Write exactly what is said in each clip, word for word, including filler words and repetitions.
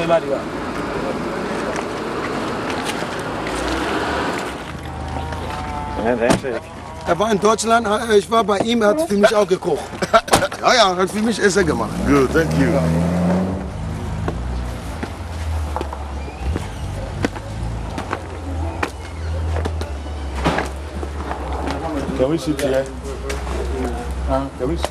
Er war in Deutschland, ich war bei ihm, er hat für mich auch gekocht. Ja, ja, er hat für mich Essen gemacht. Good, thank you. Can we sit here? Huh? Can we sit?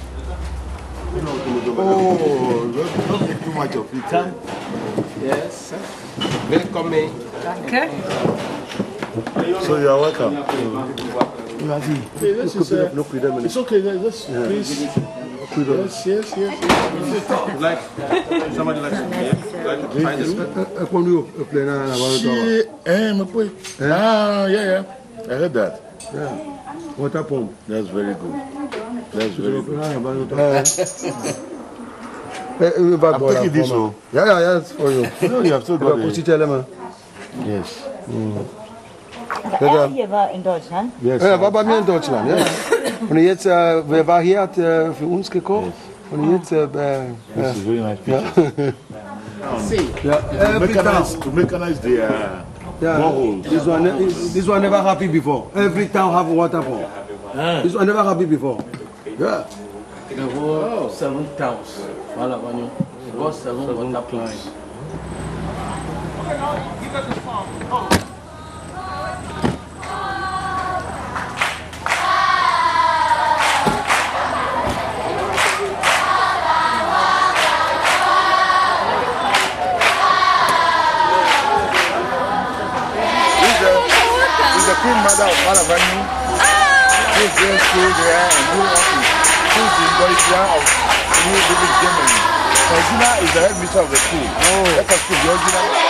Oh, don't take too much of it. Yes. Welcome. Okay. So you are welcome. Hey, this is, uh, It's okay, let's yeah. please. Yes, yes, yes. Like somebody likes to yeah? Like to try this. Ah, yeah, yeah. I heard that. Yeah. Water pump. That's very good. That's very good. I'm taking this one. Yeah, yeah, yeah, it's for you. No, you have still got it. Yes. Mm. Er hier war in Deutschland? Yes. Ja, er war bei mir in Deutschland, ja. Und jetzt, äh, wer war hier, hat äh, für uns gekocht. Und jetzt, äh, äh, this is very nice picture. Yeah. To mechanize, to mechanize the uh, yeah. boreholes. This one, this one never happy before. Every town have a water pump. Ah. This one never happy before. Yeah. There were seven towns. Voilà, there were seven water plants. The queen mother of Malavani, who is going school there and who is the Deutscher of New Village, Germany. Regina is the headmistress of the school. Oh, that's a school, the original.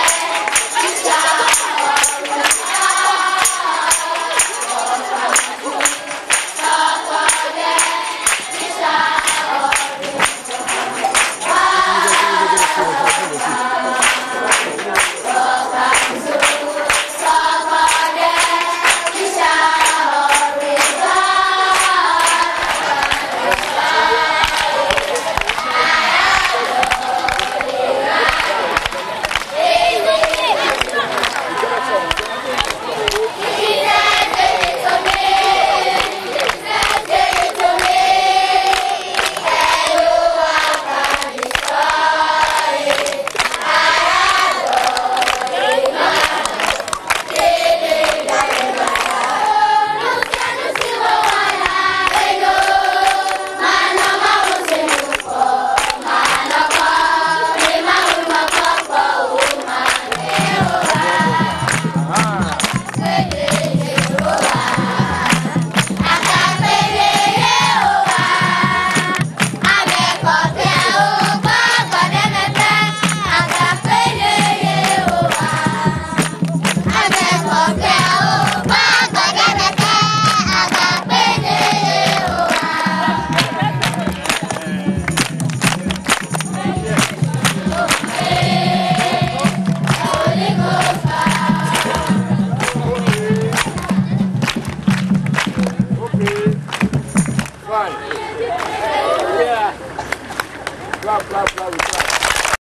Yeah. Blah, blah, blah, blah.